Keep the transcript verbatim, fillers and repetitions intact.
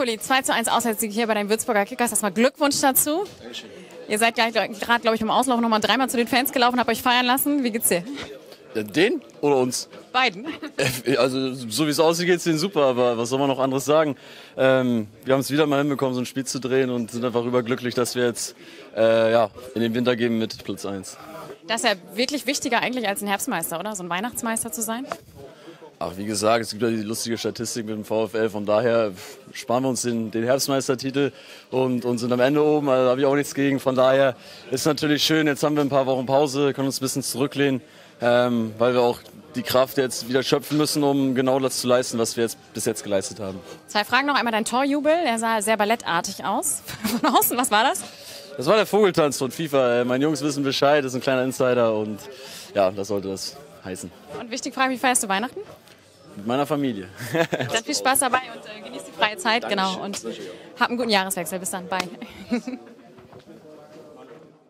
Kuli, zwei zu eins Auswärtssieg hier bei den Würzburger Kickers. Erstmal Glückwunsch dazu. Dankeschön. Ihr seid gerade, glaube ich, im Auslauf noch mal dreimal zu den Fans gelaufen, habt euch feiern lassen. Wie geht's dir? Ja, den oder uns? Beiden. Also so wie es aussieht, geht's denen super, aber was soll man noch anderes sagen? Ähm, wir haben es wieder mal hinbekommen, so ein Spiel zu drehen und sind einfach überglücklich, dass wir jetzt äh, ja, in den Winter gehen mit Platz eins. Das ist ja wirklich wichtiger eigentlich als ein Herbstmeister, oder? So ein Weihnachtsmeister zu sein? Ach, wie gesagt, es gibt ja die lustige Statistik mit dem VfL, von daher sparen wir uns den, den Herbstmeistertitel und, und sind am Ende oben, also da habe ich auch nichts gegen. Von daher ist natürlich schön, jetzt haben wir ein paar Wochen Pause, können uns ein bisschen zurücklehnen, ähm, weil wir auch die Kraft jetzt wieder schöpfen müssen, um genau das zu leisten, was wir jetzt bis jetzt geleistet haben. Zwei Fragen noch, einmal dein Torjubel, der sah sehr ballettartig aus. Von außen, was war das? Das war der Vogeltanz von FIFA, meine Jungs wissen Bescheid, das ist ein kleiner Insider und ja, das sollte das heißen. Und wichtige Frage, wie feierst du Weihnachten? Mit meiner Familie. Dann viel Spaß dabei und äh, genießt die freie Zeit. Dankeschön. Genau. Und hab einen guten Jahreswechsel. Bis dann. Bye.